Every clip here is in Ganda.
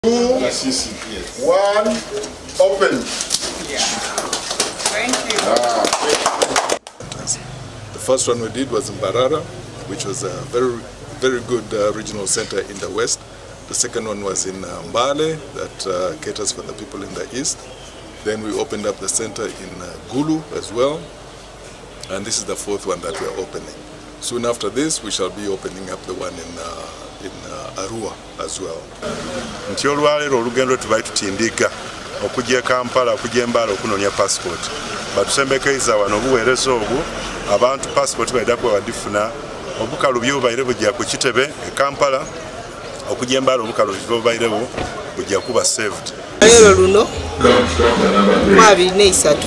1, open. Yeah. Thank you. The first one we did was in Barara, which was a very good regional center in the west. The second one was in Mbale, that caters for the people in the east. Then we opened up the center in Gulu as well. And this is the fourth one that we are opening. Soon after this, we shall be opening up the one in Arua as well. Nti olwaleero olugendo tubaye tutindiga okujja e Kampala okujja Mbale okunonya passport. Batusembekeiza wano obuweereza obwo abantu passport bayida kuba badifuna obukalu by'obubaire bujja ku Kitebe e Kampala okujja Mbale obukalu by'obubairewo bujja kuba saved. Leero luno mwabiri neisatu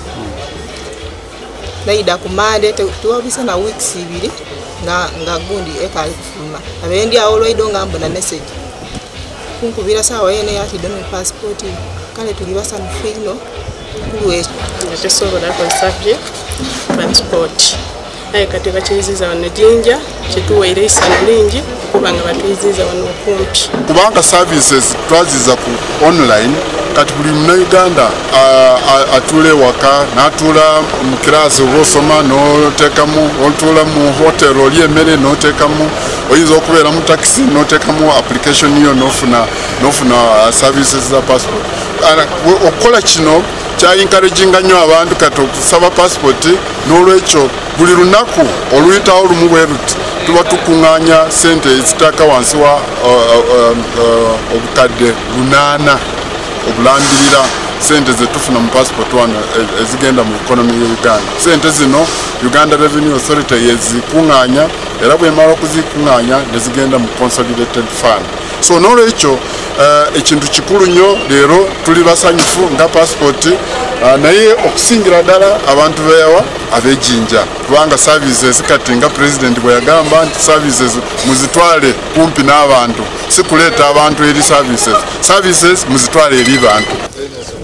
naida kumande tuwabisa na weeks ibiri nga gundi ekali kufuma abendi awo lwaido ngambona message kunkubira sawa yene yati dono passport kale tulibasa mfino kuwe tesobola ko subject transport naye kati bakiziza wano Jinja kituweire isano lingi kubanga batuiziza wano kumpi kubanga services twaziza ku online kati buli Uganda atule waka natula mu class obosoma no tekamu otula mu hotel oli emere no tekamu oyizo okubera mu taxi no tekamu application yo nofuna services za passport okola kino kya encouraging nnyo abantu kati okusaba passport n'olwekyo buli lunaku oluyitawo lumu bweruti tuba tukunganya sente ezitaka wansi wa obukadde 8 obulambirira sente zetufuna mu passport wano ezigenda mu economy ya Uganda. Sente zino Uganda Revenue Authority yezikunganya era bwemala okuzikunganya nezigenda mu consolidated fund. So n'olwekyo ekintu kikulu nnyo leero tuli basanyufu nga passport naye okusingira ddala abantu beewa ab'ejjinja kubanga services kati nga president bwe yagamba nti services muzitwale kumpi n'abantu si kuleeta abantu eri services muzitwale eri bantu.